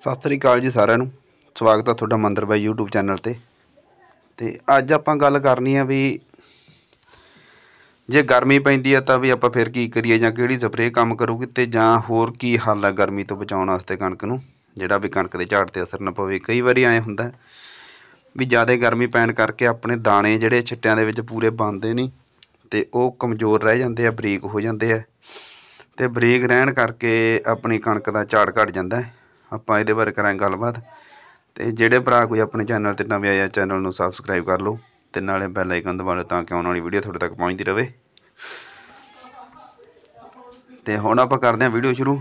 सत श्री अकाल जी सारिਆਂ ਨੂੰ स्वागत है ਤੁਹਾਡਾ ਮੰਦਰ ਬਾਈ यूट्यूब चैनल ਤੇ ਅੱਜ ਆਪਾਂ ਗੱਲ ਕਰਨੀ ਆ ਵੀ ਜੇ ਗਰਮੀ ਪੈਂਦੀ ਆ ਤਾਂ ਵੀ ਆਪਾਂ ਫਿਰ ਕੀ ਕਰੀਏ ਜਾਂ ਕਿਹੜੀ ਸਪਰੇਅ ਕੰਮ ਕਰੂਗੀ ਤੇ ਜਾਂ ਹੋਰ ਕੀ ਹੱਲ ਹੈ ਗਰਮੀ ਤੋਂ ਬਚਾਉਣ ਵਾਸਤੇ ਕਣਕ ਨੂੰ ਜਿਹੜਾ ਵੀ ਕਣਕ ਦੇ ਝਾੜ ਤੇ ਅਸਰ ਨਾ ਪਵੇ। ਕਈ ਵਾਰੀ ਐ ਹੁੰਦਾ ਵੀ ਜ਼ਿਆਦਾ ਗਰਮੀ ਪੈਣ ਕਰਕੇ ਆਪਣੇ ਦਾਣੇ ਜਿਹੜੇ ਛਿੱਟਿਆਂ ਦੇ ਵਿੱਚ ਪੂਰੇ ਬਣਦੇ ਨਹੀਂ ਤੇ ਉਹ ਕਮਜ਼ੋਰ ਰਹਿ ਜਾਂਦੇ ਆ, ਬਰੀਕ ਹੋ ਜਾਂਦੇ ਆ ਤੇ ਬਰੀਕ ਰਹਿਣ ਕਰਕੇ ਆਪਣੀ ਕਣਕ ਦਾ ਝਾੜ ਘਟ ਜਾਂਦਾ ਹੈ। ਆਪਾਂ ਇਹਦੇ ਬਾਰੇ ਕਰਾਂਗੇ ਗੱलबात ਤੇ ਜਿਹੜੇ ਭਰਾ ਕੋਈ ਆਪਣੇ ਚੈਨਲ ਤੇ ਨਵੇਂ ਆਏ ਆ ਚੈਨਲ ਨੂੰ ਸਬਸਕ੍ਰਾइब कर लो ਤੇ ਨਾਲੇ ਬੈਲ ਆਈਕਨ ਦਬਾ ਲਓ ਤਾਂ ਕਿ ਆਉਣ ਵਾਲੀ ਵੀਡੀਓ ਤੁਹਾਡੇ ਤੱਕ ਪਹੁੰਚਦੀ ਰਹੇ। ਤੇ ਹੁਣ ਆਪਾਂ ਕਰਦੇ ਹਾਂ ਵੀਡੀਓ ਸ਼ੁਰੂ।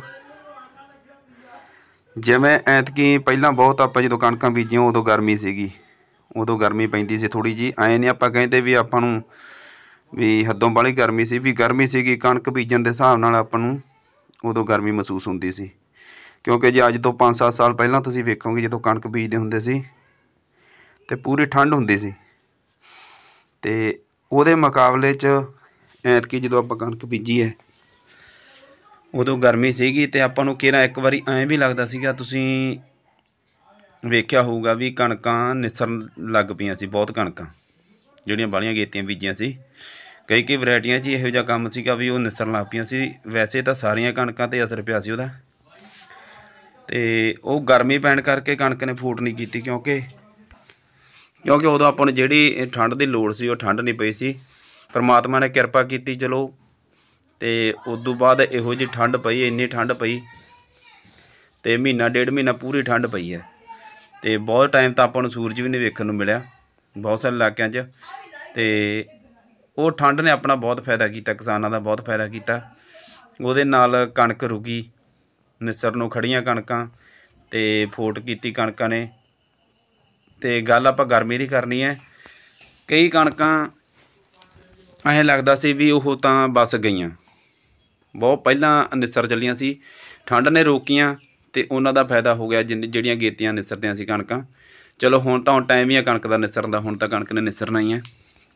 ਜਿਵੇਂ ਐਤਕੀ ਪਹਿਲਾਂ ਬਹੁਤ ਆਪਾਂ ਜਦੋਂ ਕਣਕਾਂ ਬੀਜੀਆਂ ਉਦੋਂ ਗਰਮੀ ਸੀਗੀ, ਉਦੋਂ ਗਰਮੀ ਪੈਂਦੀ ਸੀ ਥੋੜੀ ਜੀ। ਐਂ ਨਹੀਂ ਆਪਾਂ ਕਹਿੰਦੇ ਵੀ ਆਪਾਂ ਨੂੰ ਵੀ ਹੱਦੋਂ ਬਾਹਲੀ ਗਰਮੀ ਸੀ, ਵੀ ਗਰਮੀ ਸੀਗੀ ਕਣਕ ਬੀਜਣ ਦੇ ਹਿਸਾਬ ਨਾਲ ਆਪਾਂ ਨੂੰ ਉਦੋਂ ਗਰਮੀ ਮਹਿਸੂਸ ਹੁੰਦੀ ਸੀ। क्योंकि जे अज तो 5-7 साल पहला तुसीं वेखोगे जो कणक बीजते हुंदे सी ते पूरी ठंड हुंदी सी ते उहदे मुकाबले च ऐतकी जो आपां कणक बीजी है उदों गर्मी सीगी ते आपां नूं केरा एक वारी ऐं भी लगदा सीगा, तुसीं वेख्या होऊगा भी कणकां निसरन लग पईआं सी। बहुत कणकां जिहड़ियां बाहलियां गेतियां बीजियां सी, कई वैरायटियां च इहो जिहा काम सीगा भी वो निसरन लग पईआं सी। वैसे तो सारियां कणकां ते असर पिया सी उहदा ਤੇ ਉਹ ਗਰਮੀ ਪੈਣ ਕਰਕੇ ਕਣਕ ਨੇ ਫੂਟ ਨਹੀਂ ਕੀਤੀ ਕਿਉਂਕਿ ਉਦੋਂ ਆਪਾਂ ਨੂੰ ਜਿਹੜੀ ਠੰਡ ਦੀ ਲੋੜ ਸੀ ਉਹ ਠੰਡ ਨਹੀਂ ਪਈ ਸੀ। ਪਰਮਾਤਮਾ ਨੇ ਕਿਰਪਾ ਕੀਤੀ ਚਲੋ ਤੇ ਉਦੋਂ ਬਾਅਦ ਇਹੋ ਜਿਹੀ ਠੰਡ ਪਈ, ਇੰਨੀ ਠੰਡ ਪਈ ਤੇ ਮਹੀਨਾ ਡੇਢ ਮਹੀਨਾ ਪੂਰੀ ਠੰਡ ਪਈ ਹੈ ਤੇ ਬਹੁਤ ਟਾਈਮ ਤਾਂ ਆਪਾਂ ਨੂੰ ਸੂਰਜ ਵੀ ਨਹੀਂ ਵੇਖਣ ਨੂੰ ਮਿਲਿਆ ਬਹੁਤ ਸਾਰੇ ਇਲਾਕਿਆਂ 'ਚ। ਤੇ ਉਹ ਠੰਡ ਨੇ ਆਪਣਾ ਬਹੁਤ ਫਾਇਦਾ ਕੀਤਾ, ਕਿਸਾਨਾਂ ਦਾ ਬਹੁਤ ਫਾਇਦਾ ਕੀਤਾ। ਉਹਦੇ ਨਾਲ ਕਣਕ ਰੁਕੀ, निसर नूं खड़ियां कणकां ते फोट कीती कणकां ने। ते गल आपां गर्मी दी करनी है। कई कणकां ऐं लगदा सी भी ओह तां बस गईयां, बहुत पहलां निसर चलियां सी, ठंड ने रोकियां ते उन्हां दा फायदा हो गया जिहड़ियां गेतियां निसरदियां सी कणकां। चलो हुण तां टाइम ही है कणक दा निसरन दा, हुण तां कणक ने निसरना ही है।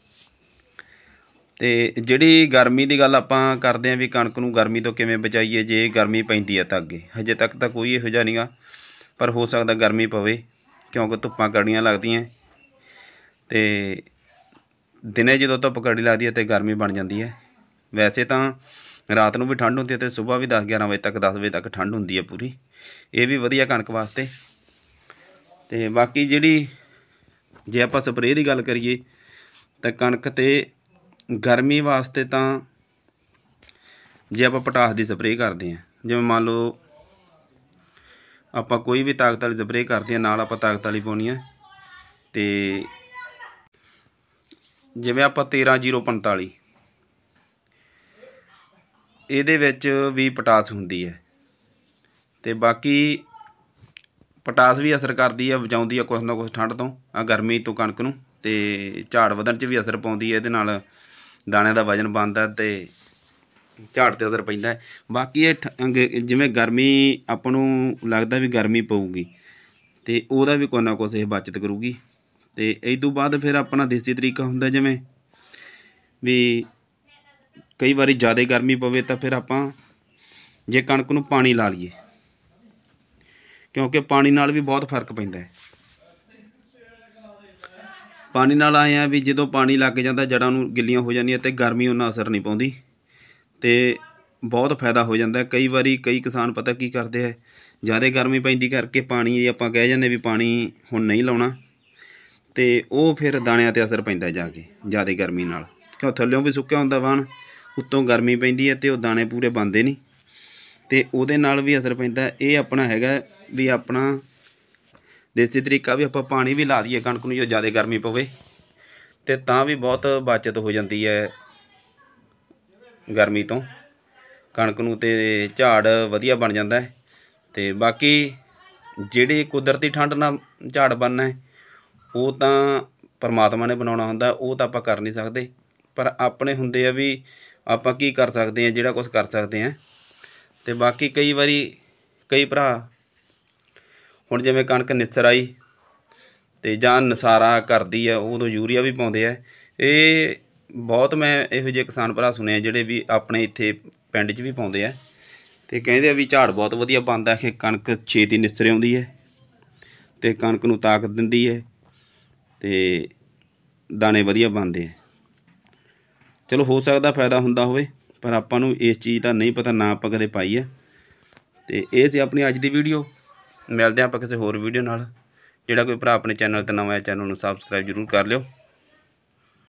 ਤੇ ਜਿਹੜੀ ਗਰਮੀ ਦੀ ਗੱਲ ਆਪਾਂ ਕਰਦੇ ਹਾਂ ਵੀ ਕਣਕ ਨੂੰ ਗਰਮੀ ਤੋਂ ਕਿਵੇਂ ਬਚਾਈਏ ਜੇ ਗਰਮੀ ਪੈਂਦੀ ਹੈ ਤਾਂ ਅੱਗੇ। ਹਜੇ ਤੱਕ ਤਾਂ ਕੋਈ ਇਹੋ ਜਿਹਾ ਨਹੀਂਗਾ, ਪਰ ਹੋ ਸਕਦਾ ਗਰਮੀ ਪਵੇ ਕਿਉਂਕਿ ਧੁੱਪਾਂ ਕੜੀਆਂ ਲੱਗਦੀਆਂ ਤੇ ਦਿਨੇ ਜਦੋਂ ਧੁੱਪ ਕੜੀ ਲੱਗਦੀ ਹੈ ਤੇ ਗਰਮੀ ਬਣ ਜਾਂਦੀ ਹੈ। ਵੈਸੇ ਤਾਂ ਰਾਤ ਨੂੰ ਵੀ ਠੰਡ ਹੁੰਦੀ ਹੈ ਤੇ ਸਵੇਰ ਵੀ 10-11 ਵਜੇ ਤੱਕ 10 ਵਜੇ ਤੱਕ ਠੰਡ ਹੁੰਦੀ ਹੈ ਪੂਰੀ। ਇਹ ਵੀ ਵਧੀਆ ਕਣਕ ਵਾਸਤੇ। ਤੇ ਬਾਕੀ ਜਿਹੜੀ ਜੇ ਆਪਾਂ ਸਪਰੇਅ ਦੀ ਗੱਲ ਕਰੀਏ ਤਾਂ ਕਣਕ ਤੇ गर्मी वास्ते तो जे आप पोटास की स्प्रे करते हैं, जिवें मान लो आप कोई भी ताकत वाली स्प्रे करते हैं नाल आप ताकत वाली पाउणी है। तो जिवें आप 13-0-45 इहदे विच भी पोटास हुंदी है ते बाकी पोटास भी असर करती है, बचाउंदी है कुछ ना कुछ ठंड तो आ गर्मी तो कणक नूं ते झाड़ वधण च भी असर पाउंदी है। इहदे नाल दाणे का वजन बनता तो झाड़ ते असर पैंदा है। बाकी ये जिवें गर्मी आपां नूं लगदा भी गर्मी पऊगी तो उहदा भी कोई ना कुछ ये बचत करूगी। तो इस तों बाद फिर अपना देसी तरीका हुंदा जिवें भी कई बारी ज़्यादा गर्मी पवे तो फिर आपां जे कणक नूं पानी ला लईए, क्योंकि पानी नाल भी बहुत फर्क पैंदा है। पानी नाल आए हैं भी जो पानी लग जाता जड़ां नूं गिल्लियां हो जांदियां ते गर्मी उन्ना असर नहीं पाउंदी ते बहुत फायदा हो जाता है। कई बारी कई किसान पता की करते हैं ज़्यादा गर्मी पैंदी करके पानी आपां कह जांदे भी पानी हुण नहीं लाउणा ते ओह फिर दाणियां ते असर पैंदा जाके ज़्यादा गर्मी नाल, क्यों थल्लों भी सुक्किया हुंदा वाहण, उत्तों गर्मी पैंदी है ते ओह दाणे पूरे बनदे नहीं ते उहदे नाल भी असर पैंदा। ये अपना हैगा भी अपना देसी तरीका भी आपां पानी भी ला दईए कणक नूं जो ज़्यादा गर्मी पवे ते तां भी बहुत बचत हो जाती है गर्मी तो कणक नूं ते झाड़ वधिया बन जाता है। ते बाकी जिहड़ी कुदरती ठंड नाल झाड़ बनना है वो तां परमात्मा ने बनाउणा हुंदा, वो तां आपां कर नहीं सकदे, पर अपने हुंदे आ भी आपां की कर सकते हैं, जिहड़ा कुछ कर सकते हैं। ते बाकी कई बारी कई भरा हुण जिवें कणक निसर आई ते जां नसारा करदी है उदों यूरिया भी पाउंदे आ। ये बहुत मैं इहो जिहे किसान भरा सुने जिहड़े भी अपने इत्थे पिंड 'च भी पाउंदे आ ते कहंदे आ भी झाड़ बहुत वधिया बनदा है कि कणक छेती निसर आउंदी है ਤੇ ਕਣਕ ਨੂੰ ਤਾਕਤ ਦਿੰਦੀ ਹੈ ਤੇ ਦਾਣੇ ਵਧੀਆ ਬਣਦੇ ਹੈ। ਚਲੋ ਹੋ ਸਕਦਾ ਫਾਇਦਾ ਹੁੰਦਾ ਹੋਵੇ, ਪਰ ਆਪਾਂ ਨੂੰ ਇਸ ਚੀਜ਼ ਦਾ ਨਹੀਂ ਪਤਾ, ਨਾ ਆਪਾਂ ਕਦੇ ਪਾਈ ਹੈ। ਤੇ ਇਹ ਸੀ ਆਪਣੀ ਅੱਜ ਦੀ ਵੀਡੀਓ। ਮਿਲਦੇ ਆਪਾਂ ਕਿਸੇ ਹੋਰ ਵੀਡੀਓ ਨਾਲ। ਜਿਹੜਾ ਕੋਈ ਭਰਾ ਆਪਣੇ ਚੈਨਲ 'ਤੇ ਨਵਾਂ ਹੈ, ਚੈਨਲ ਨੂੰ ਸਬਸਕ੍ਰਾਈਬ ਜ਼ਰੂਰ ਕਰ ਲਿਓ।